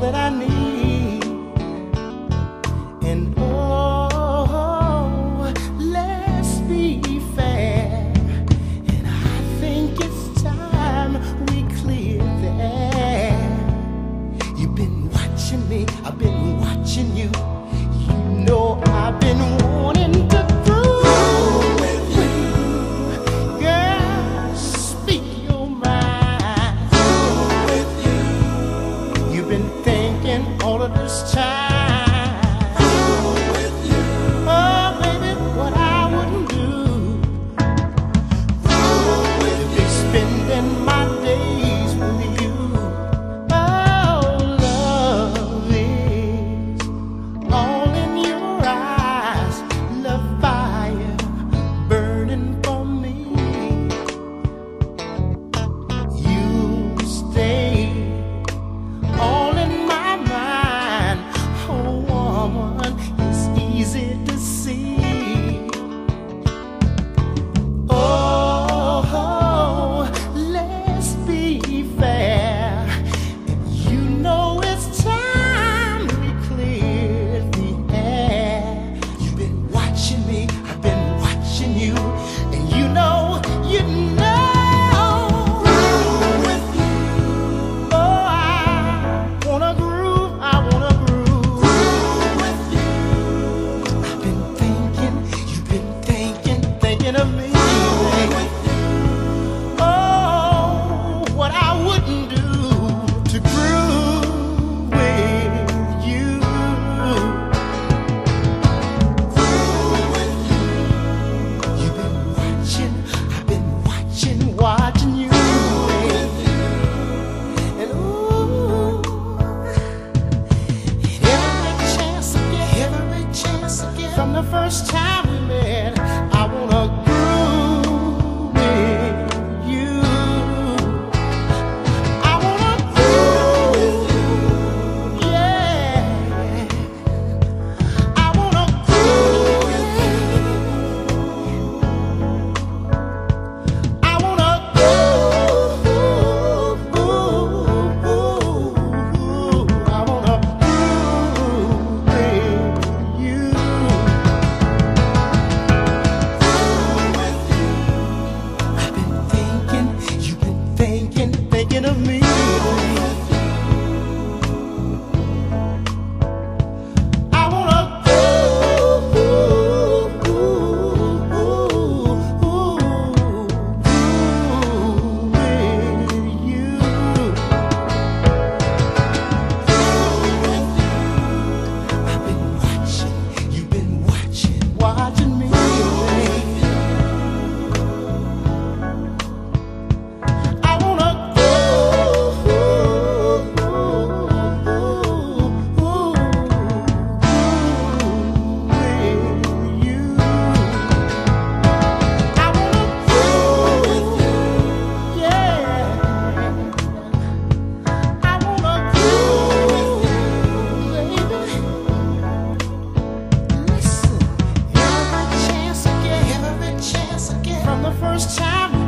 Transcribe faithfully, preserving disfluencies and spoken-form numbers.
that I need. And oh, let's be fair. And I think it's time we clear the air. You've been watching me, I've been watching you. You know I've been wanting to prove with you. Girl, speak your mind. Prove with you. You've been thinking all of this time. Prove with you. Oh, baby, what I wouldn't do. Prove with you. Be spending my days with you. Oh, love is all in your eyes. Love fire burning for me. You stay all in my mind. Oh, woman, it's easy to see. Oh, let's be fair. You know it's time we clear the air. You've been watching me, I've been watching you, and you know, you know. With you. Oh, I wanna groove, I wanna groove. With you. I've been thinking, you've been thinking, thinking of me. Oh, what I wouldn't do to groove with you. Groove with you. You've been watching, I've been watching, watching you. And ooh, every chance I get, every chance I get, from the first time we met, I wanna groove with you. I wanna groove, yeah. I wanna groove, I wanna groove, I wanna groove with you. I've been thinking, you've been thinking, thinking of me. I wanna groove with you. I've been watching, you've been watching, watching me. I wanna groove with you. I wanna groove, yeah. I wanna groove, baby. Listen, every chance I get, every chance I get, from the first time